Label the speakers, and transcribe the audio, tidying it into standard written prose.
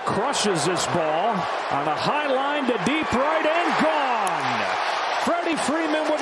Speaker 1: crushes this ball on a high line to deep right and gone. Freddie Freeman with